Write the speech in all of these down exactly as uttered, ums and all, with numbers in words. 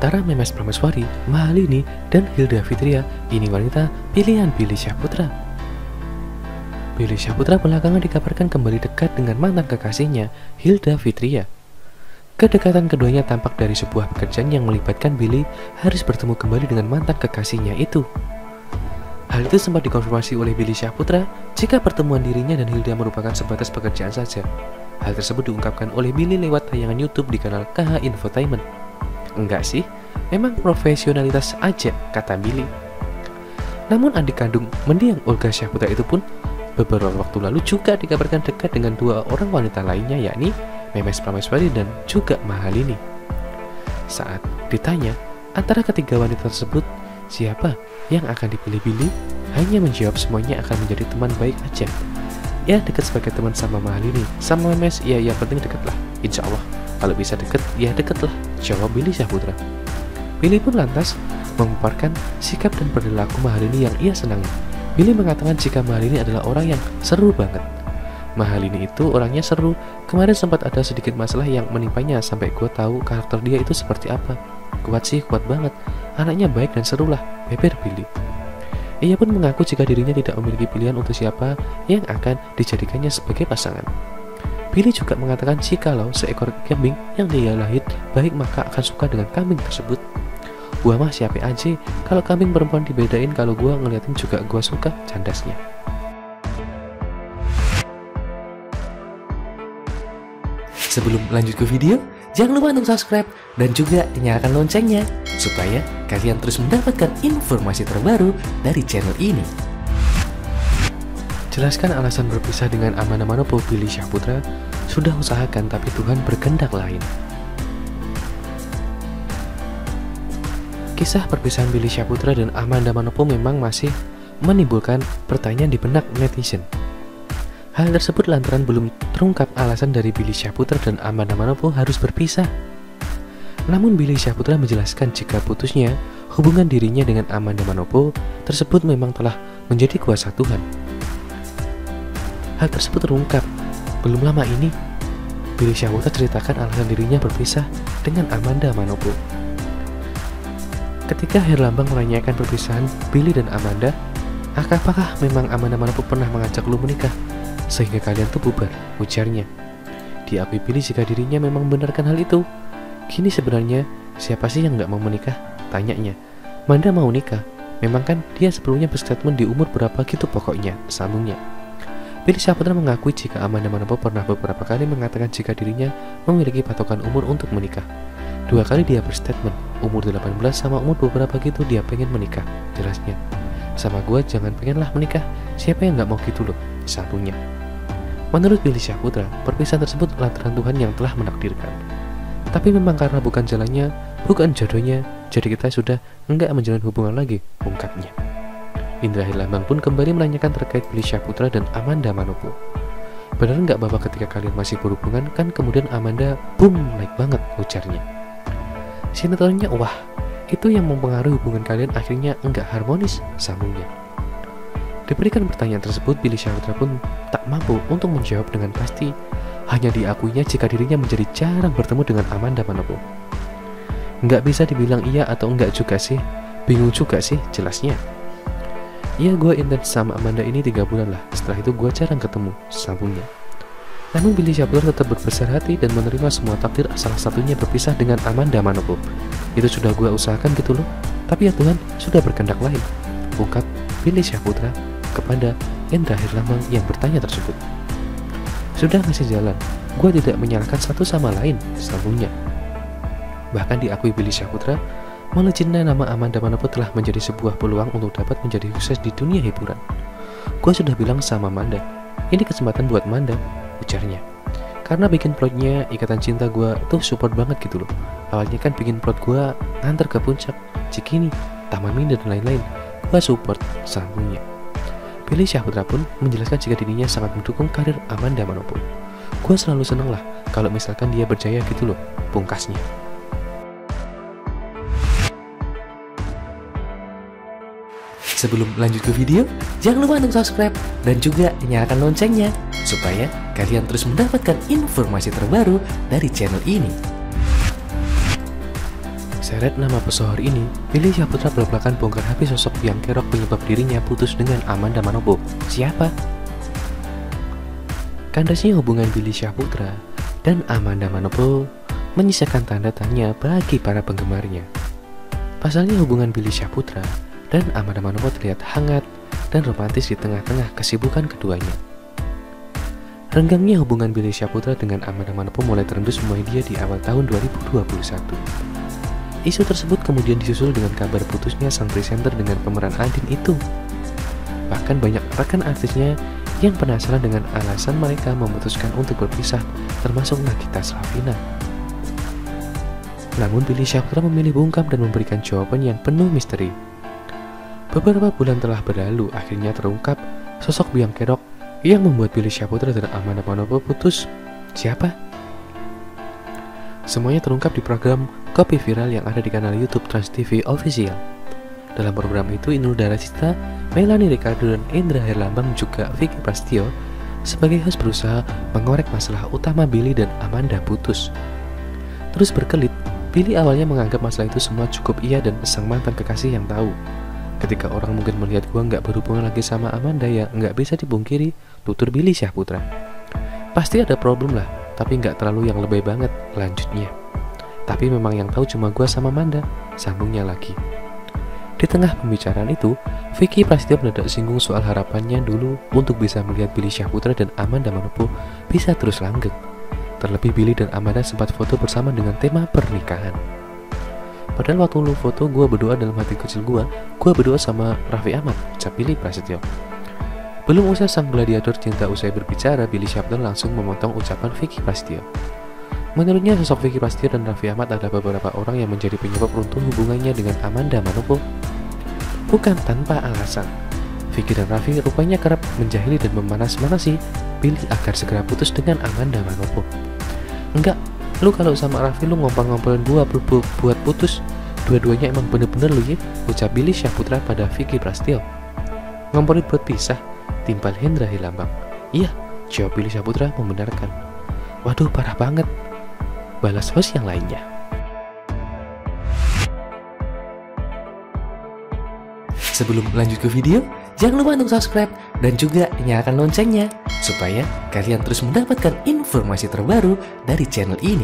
Antara Memes Prameswari, Mahalini, dan Hilda Fitria, ini wanita pilihan Billy Syahputra. Billy Syahputra belakangan dikabarkan kembali dekat dengan mantan kekasihnya, Hilda Fitria. Kedekatan keduanya tampak dari sebuah pekerjaan yang melibatkan Billy harus bertemu kembali dengan mantan kekasihnya itu. Hal itu sempat dikonfirmasi oleh Billy Syahputra jika pertemuan dirinya dan Hilda merupakan sebatas pekerjaan saja. Hal tersebut diungkapkan oleh Billy lewat tayangan YouTube di kanal K H Infotainment. Enggak sih, memang profesionalitas aja, kata Billy. Namun adik kandung mendiang Olga Syahputra itu pun beberapa waktu lalu juga dikabarkan dekat dengan dua orang wanita lainnya, yakni Memes Prameswari dan juga Mahalini. Saat ditanya antara ketiga wanita tersebut siapa yang akan dipilih, Billy hanya menjawab semuanya akan menjadi teman baik aja. Ya dekat sebagai teman sama Mahalini, sama Memes ya yang penting dekat lah, insya Allah. Kalau bisa deket, ya deket lah, jawab Billy Syahputra. Billy pun lantas memaparkan sikap dan perilaku Mahalini yang ia senangi. Billy mengatakan jika Mahalini adalah orang yang seru banget. Mahalini itu orangnya seru. Kemarin sempat ada sedikit masalah yang menimpanya sampai gue tahu karakter dia itu seperti apa. Kuat sih, kuat banget. Anaknya baik dan seru lah, beber Billy. Ia pun mengaku jika dirinya tidak memiliki pilihan untuk siapa yang akan dijadikannya sebagai pasangan. Billy juga mengatakan jikalau seekor kambing yang dia lahir baik maka akan suka dengan kambing tersebut. Gua mah siapa aja, kalau kambing perempuan dibedain, kalau gua ngeliatin juga gua suka, candasnya. Sebelum lanjut ke video, jangan lupa untuk subscribe dan juga nyalakan loncengnya supaya kalian terus mendapatkan informasi terbaru dari channel ini. Jelaskan alasan berpisah dengan Amanda Manopo. Billy Syahputra sudah usahakan tapi Tuhan berkehendak lain. Kisah perpisahan Billy Syahputra dan Amanda Manopo memang masih menimbulkan pertanyaan di benak netizen. Hal tersebut lantaran belum terungkap alasan dari Billy Syahputra dan Amanda Manopo harus berpisah. Namun Billy Syahputra menjelaskan jika putusnya hubungan dirinya dengan Amanda Manopo tersebut memang telah menjadi kuasa Tuhan. Hal tersebut terungkap belum lama ini. Billy Syahputra ceritakan alasan dirinya berpisah dengan Amanda Manopo. Ketika Herlambang menanyakan perpisahan Billy dan Amanda, apakah memang Amanda Manopo pernah mengajak lu menikah sehingga kalian tuh bubar, ujarnya. Diakui Billy jika dirinya memang membenarkan hal itu. Kini sebenarnya siapa sih yang nggak mau menikah? Tanyanya. Amanda mau nikah. Memang kan dia sebelumnya berstatement di umur berapa gitu pokoknya, sambungnya. Billy Syahputra mengakui jika Amanda Manopo pernah beberapa kali mengatakan jika dirinya memiliki patokan umur untuk menikah. Dua kali dia berstatement, umur delapan belas sama umur beberapa gitu dia pengen menikah, jelasnya. Sama gua jangan pengenlah menikah, siapa yang gak mau gitu loh, sambungnya. Menurut Billy Syahputra, perpisahan tersebut lantaran Tuhan yang telah menakdirkan. Tapi memang karena bukan jalannya, bukan jodohnya, jadi kita sudah enggak menjalin hubungan lagi, ungkapnya. Indra Herlambang pun kembali menanyakan terkait Billy Syahputra dan Amanda Manopo. Benar nggak Bapak ketika kalian masih berhubungan kan kemudian Amanda boom naik banget, ujarnya. Sinetronnya wah, itu yang mempengaruhi hubungan kalian akhirnya enggak harmonis, sambungnya. Diberikan pertanyaan tersebut, Billy Syahputra pun tak mampu untuk menjawab dengan pasti. Hanya diakuinya jika dirinya menjadi jarang bertemu dengan Amanda Manopo. Nggak bisa dibilang iya atau enggak juga sih, bingung juga sih, jelasnya. Ya gue intens sama Amanda ini tiga bulan lah, setelah itu gue jarang ketemu, sambungnya. Namun Billy Syahputra tetap berbesar hati dan menerima semua takdir salah satunya berpisah dengan Amanda Manopo. Itu sudah gue usahakan gitu loh, tapi ya Tuhan sudah berkehendak lain, ungkap Billy Syahputra kepada Indra Herlambang yang bertanya tersebut. Sudah ngasih jalan, gue tidak menyalahkan satu sama lain, sambungnya. Bahkan diakui Billy Syahputra, melecennya nama Amanda Manopo telah menjadi sebuah peluang untuk dapat menjadi sukses di dunia hiburan. Gue sudah bilang sama Amanda, ini kesempatan buat Amanda, ujarnya. Karena bikin plotnya Ikatan Cinta gue tuh support banget gitu loh. Awalnya kan bikin plot gue nganter ke puncak, Cikini, Taman Mini dan lain-lain. Gue support, sambungnya. Billy Syahputra pun menjelaskan jika dirinya sangat mendukung karir Amanda Manopo. Gue selalu seneng lah kalau misalkan dia berjaya gitu loh, pungkasnya. Sebelum lanjut ke video, jangan lupa untuk subscribe dan juga nyalakan loncengnya supaya kalian terus mendapatkan informasi terbaru dari channel ini. Terseret nama pesohor ini, Billy Syahputra belak-belakan bongkar habis sosok Biang Kerok penyebab dirinya putus dengan Amanda Manopo. Siapa? Kandasnya hubungan Billy Syahputra dan Amanda Manopo menyisakan tanda tanya bagi para penggemarnya. Pasalnya hubungan Billy Syahputra dan Amanda Manopo terlihat hangat dan romantis di tengah-tengah kesibukan keduanya. Renggangnya hubungan Billy Syahputra dengan Amanda Manopo mulai terendus media di awal tahun dua ribu dua puluh satu. Isu tersebut kemudian disusul dengan kabar putusnya sang presenter dengan pemeran Andin itu. Bahkan banyak rekan artisnya yang penasaran dengan alasan mereka memutuskan untuk berpisah, termasuk Nagita Slavina. Namun Billy Syahputra memilih bungkam dan memberikan jawaban yang penuh misteri. Beberapa bulan telah berlalu, akhirnya terungkap sosok Biang Kerok yang membuat Billy Syahputra dan Amanda Manopo putus. Siapa? Semuanya terungkap di program Kopi Viral yang ada di kanal YouTube Trans T V Official. Dalam program itu, Inul Daratista, Melanie Ricardo, dan Indra Herlambang juga Vicky Prasetyo sebagai host berusaha mengorek masalah utama Billy dan Amanda putus. Terus berkelit, Billy awalnya menganggap masalah itu semua cukup ia dan sang mantan kekasih yang tahu. Ketika orang mungkin melihat gua nggak berhubungan lagi sama Amanda, ya nggak bisa dipungkiri, tutur Billy Syahputra. Pasti ada problem lah, tapi nggak terlalu yang lebay banget, lanjutnya. Tapi memang yang tahu cuma gua sama Amanda, sambungnya lagi. Di tengah pembicaraan itu, Vicky Prasetyo mendadak singgung soal harapannya dulu untuk bisa melihat Billy Syahputra dan Amanda Manopo bisa terus langgeng. Terlebih Billy dan Amanda sempat foto bersama dengan tema pernikahan. Padahal waktu lu foto, gua berdoa dalam hati kecil gua, gua berdoa sama Raffi Ahmad, ucap Billy Prasetyo. Belum usai sang gladiator cinta usai berbicara, Billy Syahputra langsung memotong ucapan Vicky Prasetyo. Menurutnya sosok Vicky Prasetyo dan Raffi Ahmad adalah beberapa orang yang menjadi penyebab runtuh hubungannya dengan Amanda Manopo. Bukan tanpa alasan, Vicky dan Raffi rupanya kerap menjahili dan memanas-manasi Billy agar segera putus dengan Amanda Manopo. Enggak, lu kalau sama Raffi lu ngompang-ngompolin gua bu bu buat putus, dua-duanya emang bener-bener lu ya, ucap Billy Syahputra pada Vicky Prasetyo. Ngomporin buat pisah, timpal Hendra Herlambang. Iya, jawab Billy Syahputra membenarkan. Waduh, parah banget, balas host yang lainnya. Sebelum lanjut ke video, jangan lupa untuk subscribe dan juga nyalakan loncengnya supaya kalian terus mendapatkan informasi terbaru dari channel ini.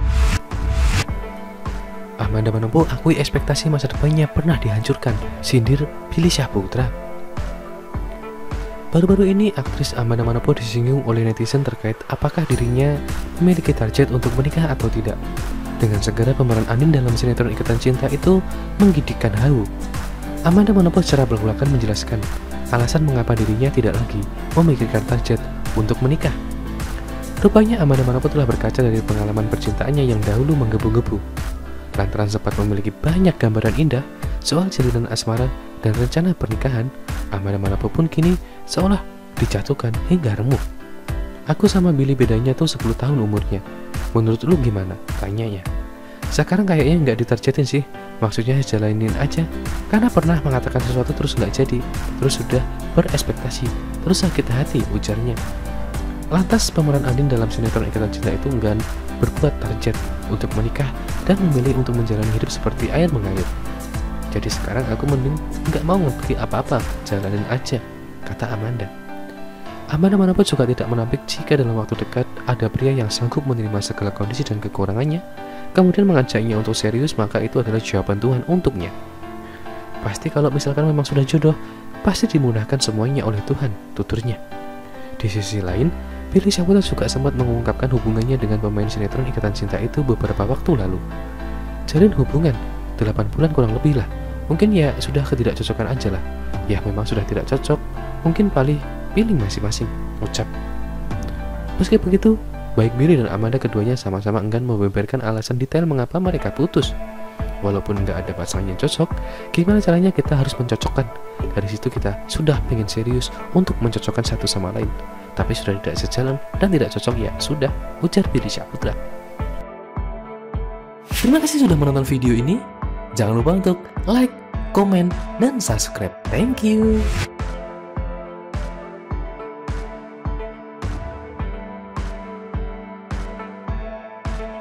Amanda Manopo akui ekspektasi masa depannya pernah dihancurkan, sindir Billy Syahputra. Baru-baru ini, aktris Amanda Manopo disinggung oleh netizen terkait apakah dirinya memiliki target untuk menikah atau tidak. Dengan segera pemeran Andin dalam sinetron Ikatan Cinta itu menggigitkan halu. Amanda Manopo secara belak-belakan menjelaskan alasan mengapa dirinya tidak lagi memikirkan target untuk menikah. Rupanya Amanda Manopo telah berkaca dari pengalaman percintaannya yang dahulu menggebu-gebu. Lantaran sempat memiliki banyak gambaran indah soal jalinan asmara dan rencana pernikahan, Amanda Manopo pun kini seolah dijatuhkan hingga remuk. Aku sama Billy bedanya tuh sepuluh tahun umurnya. Menurut lu gimana? Tanyanya. Sekarang kayaknya nggak ditargetin sih. Maksudnya jalanin aja. Karena pernah mengatakan sesuatu terus nggak jadi. Terus sudah berespektasi. Terus sakit hati, ujarnya. Lantas pemeran Andin dalam sinetron Ikatan Cinta itu enggan berbuat target untuk menikah dan memilih untuk menjalani hidup seperti air mengalir. Jadi sekarang aku mending nggak mau ngerti apa-apa, jalanin aja, kata Amanda. Amanda Manopo juga tidak menampik jika dalam waktu dekat ada pria yang sanggup menerima segala kondisi dan kekurangannya, kemudian mengajaknya untuk serius, maka itu adalah jawaban Tuhan untuknya. Pasti kalau misalkan memang sudah jodoh, pasti dimudahkan semuanya oleh Tuhan, tuturnya. Di sisi lain, Billy Syahputra juga sempat mengungkapkan hubungannya dengan pemain sinetron Ikatan Cinta itu beberapa waktu lalu. Jalin hubungan delapan bulan kurang lebih lah. Mungkin ya sudah ketidakcocokan aja lah. Ya memang sudah tidak cocok, mungkin paling pilih masing-masing, ucap. Meski begitu, baik Billy dan Amanda keduanya sama-sama enggan membeberkan alasan detail mengapa mereka putus. Walaupun nggak ada pasangan yang cocok, gimana caranya kita harus mencocokkan. Dari situ kita sudah pengen serius untuk mencocokkan satu sama lain. Tapi sudah tidak sejalan dan tidak cocok, ya sudah, ujar Billy Syahputra. Terima kasih sudah menonton video ini. Jangan lupa untuk like, komen, dan subscribe. Thank you.